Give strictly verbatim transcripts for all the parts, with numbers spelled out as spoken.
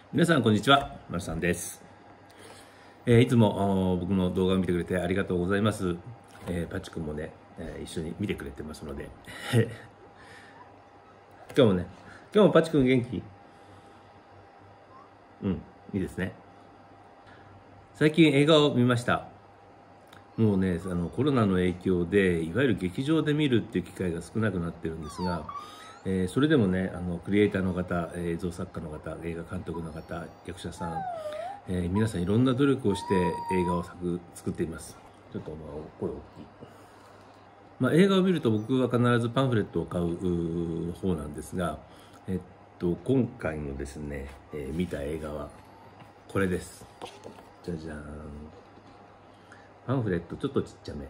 皆さんこんにちは、まるさんです。えー、いつも僕の動画を見てくれてありがとうございます。えー、パチ君もね、えー、一緒に見てくれてますので今日もね、今日もパチ君元気？うん、いいですね。最近映画を見ました。もうね、あのコロナの影響でいわゆる劇場で見るっていう機会が少なくなってるんですが、えー、それでもね、あのクリエイターの方、映像作家の方、映画監督の方、役者さん、えー、皆さんいろんな努力をして映画を作作っています。ちょっとまあ声大きい。まあ、映画を見ると僕は必ずパンフレットを買う方なんですが、えっと今回のですね、えー、見た映画はこれです。じゃじゃーん。パンフレットちょっとちっちゃめ。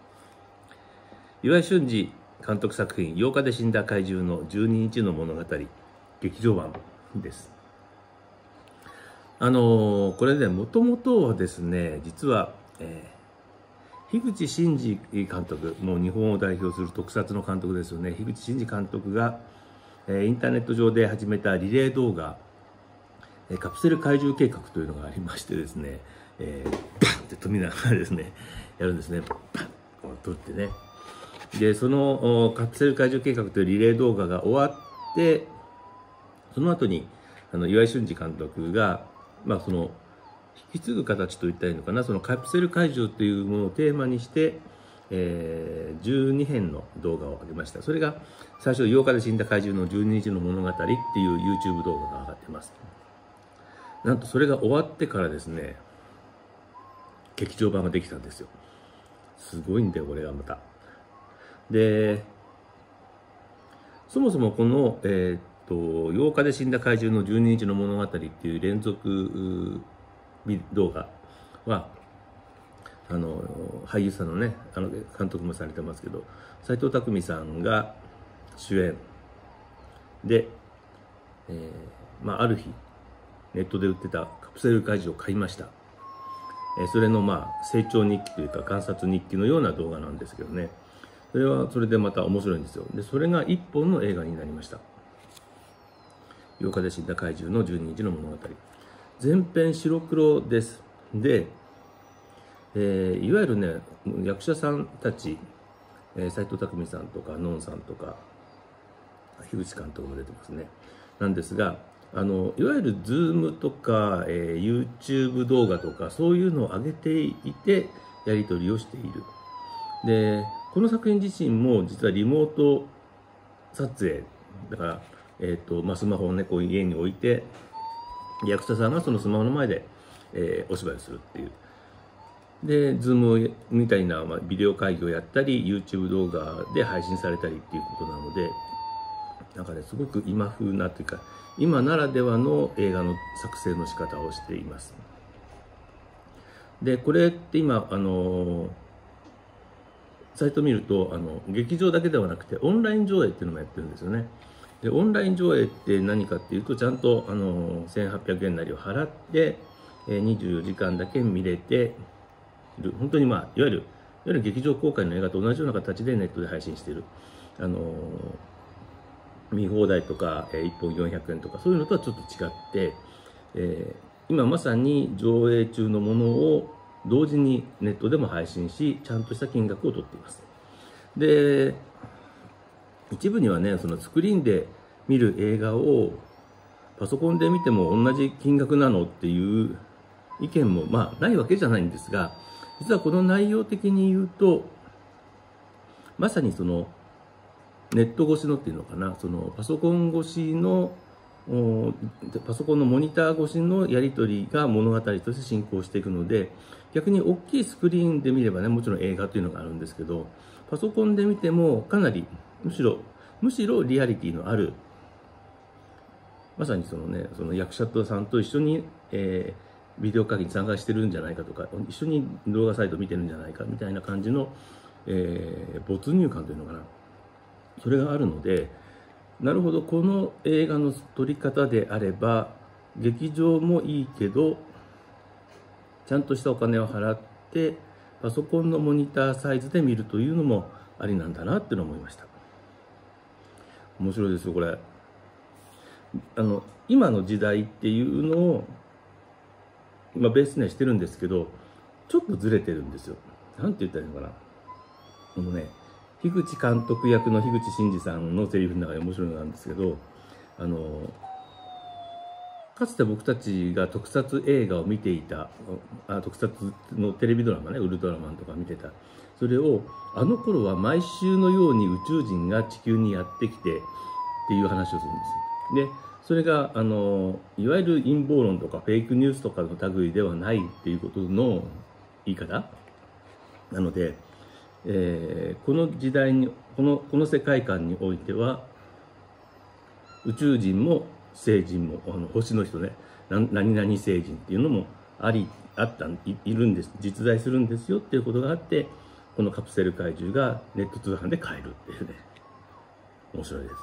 岩井俊二監督作品、ようかで死んだ怪獣のじゅうににちの物語、劇場版です。あのー、これね、もともとはですね、実は、えー、樋口真嗣監督、もう日本を代表する特撮の監督ですよね。樋口真嗣監督が、えー、インターネット上で始めたリレー動画、えー、カプセル怪獣計画というのがありましてですね、えー、バンって飛びながらですね、やるんですね。バンこう撮ってね。でそのカプセル怪獣計画というリレー動画が終わって、その後にあの岩井俊二監督が、まあ、その引き継ぐ形といったらいいのかな、そのカプセル怪獣というものをテーマにして、えー、じゅうにへんの動画を上げました。それが最初ようかで死んだ怪獣のじゅうににちの物語っていう YouTube 動画が上がってます。なんとそれが終わってからですね、劇場版ができたんですよ。すごいんだよこれがまた。でそもそもこの、えー、っとようかで死んだ怪獣のじゅうににちの物語っていう連続動画はあの俳優さんのね、あの監督もされてますけど、斎藤工さんが主演で、えーまあ、ある日ネットで売ってたカプセル怪獣を買いました。えー、それのまあ成長日記というか観察日記のような動画なんですけどね、それはそれでまた面白いんですよ。でそれが一本の映画になりました。ようかで死んだ怪獣のじゅうににちの物語、全編白黒です。で、えー、いわゆるね役者さんたち、えー、斎藤工さんとかのんさんとか樋口監督も出てますね。なんですが、あのいわゆる Zoom とか、えー、YouTube 動画とかそういうのを上げていてやり取りをしている。でこの作品自身も実はリモート撮影だから、えーとまあ、スマホを、ね、こう家に置いて役者さんがそのスマホの前で、えー、お芝居をするっていう。で Zoom みたいな、まあ、ビデオ会議をやったり YouTube 動画で配信されたりっていうことなので、なんかねすごく今風なというか今ならではの映画の作成の仕方をしています。でこれって今あのーサイトを見るとあの劇場だけではなくてオンライン上映っていうのもやってるんですよね。でオンライン上映って何かっていうと、ちゃんとあのせんはっぴゃくえんなりを払ってにじゅうよじかんだけ見れている。本当にまあいわゆるいわゆる劇場公開の映画と同じような形でネットで配信している。あの見放題とかいっぽんよんひゃくえんとかそういうのとはちょっと違って、えー、今まさに上映中のものを同時にネットでも配信し、ちゃんとした金額を取っています。で一部にはね、そのスクリーンで見る映画をパソコンで見ても同じ金額なのっていう意見もまあないわけじゃないんですが、実はこの内容的に言うとまさにそのネット越しのっていうのかな、そのパソコン越しのパソコンのモニター越しのやり取りが物語として進行していくので、逆に大きいスクリーンで見ればね、もちろん映画というのがあるんですけど、パソコンで見てもかなりむしろむしろリアリティのある、まさにそのね、その役者さんと一緒に、えー、ビデオ会議に参加してるんじゃないかとか、一緒に動画サイト見てるんじゃないかみたいな感じの、えー、没入感というのかな、それがあるので、なるほど、この映画の撮り方であれば劇場もいいけどちゃんとしたお金を払ってパソコンのモニターサイズで見るというのもありなんだなって思いました。面白いですよこれ。 あの今の時代っていうのを、まあ、ベースにはしてるんですけど、ちょっとずれてるんですよ。なんて言ったらいいのかな。このね、樋口監督役の樋口真嗣さんのセリフの中で面白いのがあるんですけど、あのかつて僕たちが特撮映画を見ていた、あ特撮のテレビドラマね、ウルトラマンとか見てた、それをあの頃は毎週のように宇宙人が地球にやってきてっていう話をするんですよ。でそれがあのいわゆる陰謀論とかフェイクニュースとかの類ではないっていうことの言い方なので、えー、この時代にこのこの世界観においては宇宙人も星人もあの星の人ね、な何々星人っていうのもありあった い, いるんです、実在するんですよっていうことがあって、このカプセル怪獣がネット通販で買えるっていうね、面白いです。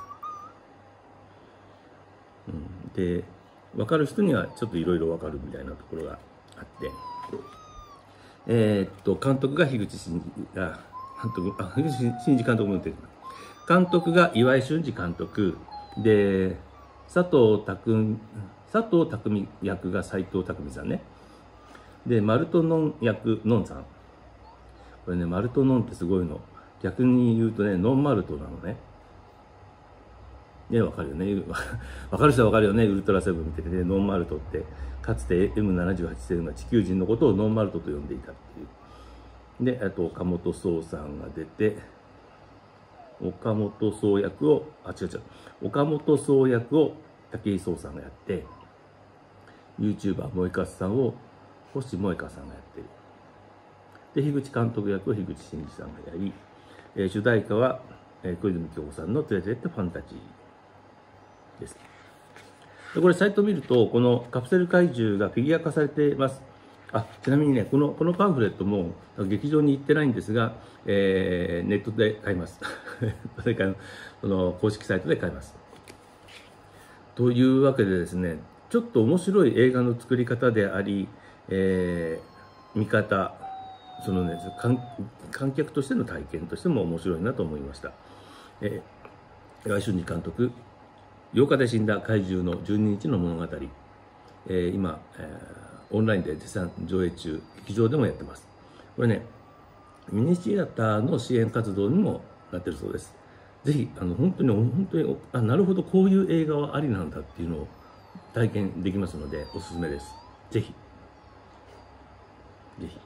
うん、で分かる人にはちょっといろいろ分かるみたいなところがあって、えー、っと監督が樋口真嗣が監督あ樋口真嗣監督も出てる、監督が岩井俊二監督で、佐藤匠佐藤匠役が斎藤工さんね。でマルトノン役ノンさん、これね、マルトノンってすごいの、逆に言うとねノンマルトなのね。ね、わかるよね。わかる人はわかるよね。ウルトラセブン見ててね、ノンマルトって、かつて エムななじゅうはち 星が地球人のことをノンマルトと呼んでいたっていう。で、あと岡本壮さんが出て、岡本壮役を、あ、違う違う。岡本壮役を武井壮さんがやって、YouTuber 萌歌さんを星萌歌さんがやってる。で、樋口監督役を樋口真嗣さんがやり、えー、主題歌は、えー、小泉今日子さんの連れてってファンタジー。です。でこれサイトを見ると、このカプセル怪獣がフィギュア化されています。あ、ちなみにね、このこのパンフレットも劇場に行ってないんですが、えー、ネットで買います。それからこの公式サイトで買います。というわけでですね、ちょっと面白い映画の作り方であり、えー、見方、そのね、観、観客としての体験としても面白いなと思いました。えー、岩井俊二監督、ようかで死んだ怪獣のじゅうににちの物語、えー、今、えー、オンラインで絶賛上映中、劇場でもやってます。これね、ミニシアターの支援活動にもなってるそうです。ぜひ、あの本当に、本当に、あ、なるほど、こういう映画はありなんだっていうのを体験できますので、おすすめです。ぜひ。ぜひ。